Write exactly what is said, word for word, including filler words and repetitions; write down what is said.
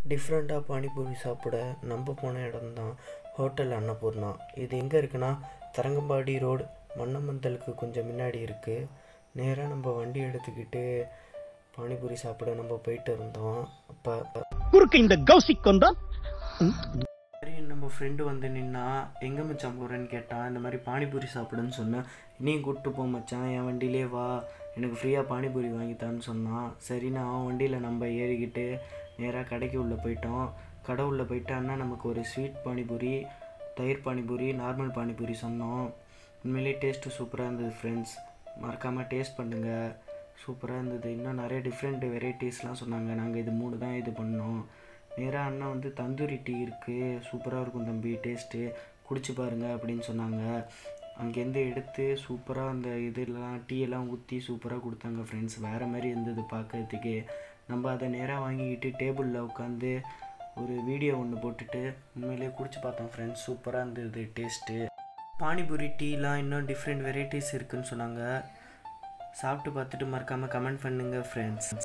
டிஃப்ரெண்ட்டாக பானிபூரி சாப்பிட நம்ம போன இடம் தான் ஹோட்டல் அன்னபூர்ணா. இது எங்கே இருக்குன்னா தரங்கம்பாடி ரோடு மன்னமந்தலுக்கு கொஞ்சம் முன்னாடி இருக்குது. நேராக நம்ம வண்டி எடுத்துக்கிட்டு பானிபூரி சாப்பிட நம்ம போயிட்டு இருந்தோம். அப்போ குறுக்கு இந்த கௌசிக் கொண்டா சரி நம்ம ஃப்ரெண்டு வந்து நின்னா எங்கே மச்சான் போகிறேன்னு கேட்டான். இந்த மாதிரி பானிபூரி சாப்பிடுன்னு சொன்னேன். இனியும் கூப்பிட்டு போ மச்சான், என் வண்டியிலே வா, எனக்கு ஃப்ரீயாக பானிபூரி வாங்கித்தான்னு சொன்னான். சரின்னு அவன் வண்டியில் நம்ம ஏறிக்கிட்டு நேராக கடைக்கு உள்ளே போயிட்டோம். கடை உள்ளே போயிட்டு அண்ணா நமக்கு ஒரு ஸ்வீட் பானிபூரி, தயிர் பானிபூரி, நார்மல் பானிபூரி சொன்னோம். உண்மையிலே டேஸ்ட்டு சூப்பராக இருந்தது ஃப்ரெண்ட்ஸ், மறக்காமல் டேஸ்ட் பண்ணுங்கள், சூப்பராக இருந்தது. இன்னும் நிறைய டிஃப்ரெண்ட் வெரைட்டிஸ்லாம் சொன்னாங்க. நாங்கள் இது மூணு தான் இது பண்ணோம். நேராக அண்ணா வந்து தந்தூரி டீ இருக்குது, சூப்பராக இருக்கும் தம்பி, டேஸ்ட்டு குடிச்சு பாருங்கள் அப்படின்னு சொன்னாங்க. அங்கேருந்து எடுத்து சூப்பராக அந்த இதெல்லாம் டீயெல்லாம் ஊற்றி சூப்பராக கொடுத்தாங்க ஃப்ரெண்ட்ஸ். வேறு மாதிரி இருந்தது பார்க்குறதுக்கு. நம்ம அதை நேராக வாங்கிக்கிட்டு டேபிளில் உட்காந்து ஒரு வீடியோ ஒன்று போட்டுட்டு உண்மையிலே குடிச்சு பார்த்தோம் ஃப்ரெண்ட்ஸ். சூப்பராக இருந்தது டேஸ்ட்டு. பானிபூரி டீலாம் இன்னும் டிஃப்ரெண்ட் வெரைட்டிஸ் இருக்குதுன்னு சொன்னாங்க. சாப்பிட்டு பார்த்துட்டு மறக்காமல் கமெண்ட் பண்ணுங்கள் ஃப்ரெண்ட்ஸ்.